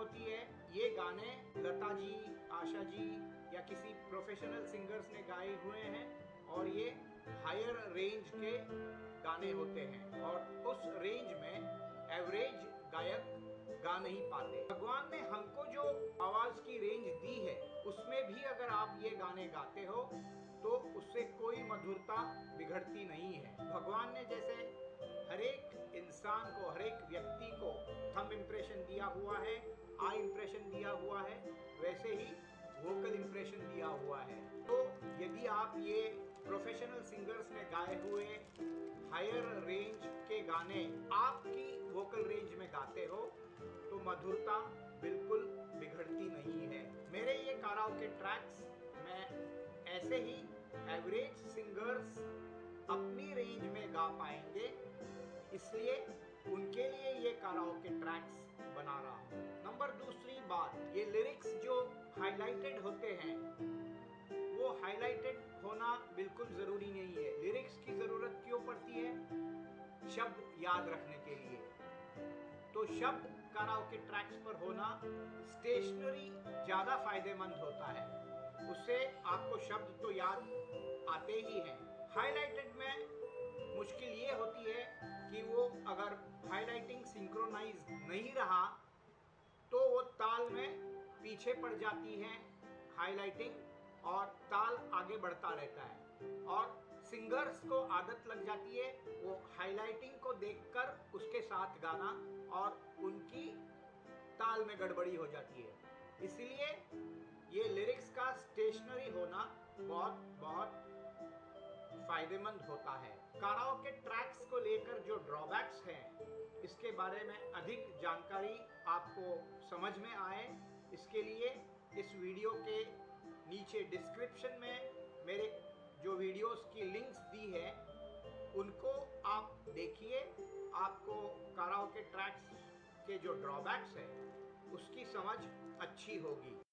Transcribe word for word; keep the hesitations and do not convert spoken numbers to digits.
होती है, ये गाने लता जी, आशा जी या किसी प्रोफेशनल सिंगर्स ने गाए हुए हैं और ये हायर रेंज के गाने होते हैं और उस रेंज में एवरेज गायक गा नहीं पाते। भगवान ने हमको जो आवाज की रेंज दी है उसमें भी अगर आप ये गाने गाते हो तो उससे कोई मधुरता बिगड़ती नहीं है। भगवान ने जैसे हर एक इंसान को, हर एक व्यक्ति को थंब इम्प्रेशन दिया हुआ है, आई इम्प्रेशन दिया हुआ है, वैसे ही वोकल इम्प्रेशन दिया हुआ है। तो यदि आप ये प्रोफेशनल सिंगर्स ने गाए हुए हायर रेंज के गाने आपकी वोकल रेंज में गाते हो तो मधुरता बिल्कुल बिगड़ती नहीं है। मेरे ये काराओके ट्रैक्स मैं ऐसे ही एवरेज सिंगर्स अपनी रेंज में गा पाएंगे, इसलिए उनके लिए ये काराओके ट्रैक्स बना रहा हूँ। नंबर दूसरी बात, ये लिरिक्स जो हाइलाइटेड होते हैं वो हाइलाइटेड होना बिल्कुल जरूरी नहीं है। लिरिक्स की जरूरत क्यों पड़ती है? शब्द याद रखने के लिए। तो शब्द काराओके ट्रैक्स पर होना स्टेशनरी ज्यादा फायदेमंद होता है, उससे आपको शब्द तो याद आते ही हैं। हाइलाइटेड में मुश्किल ये होती है कि वो अगर हाइलाइटिंग सिंक्रोनाइज नहीं रहा तो वो ताल में पीछे पड़ जाती है हाइलाइटिंग और ताल आगे बढ़ता रहता है और सिंगर्स को आदत लग जाती है वो हाइलाइटिंग को देखकर उसके साथ गाना और उनकी ताल में गड़बड़ी हो जाती है। इसलिए ये लिरिक्स का स्टेशनरी होना बहुत बहुत फायदेमंद होता है। काराओके ट्रैक्स को लेकर जो ड्रॉबैक्स हैं इसके बारे में अधिक जानकारी आपको समझ में आए, इसके लिए इस वीडियो के नीचे डिस्क्रिप्शन में मेरे जो वीडियोस की लिंक्स दी है उनको आप देखिए, आपको काराओके ट्रैक्स के जो ड्रॉबैक्स है उसकी समझ अच्छी होगी।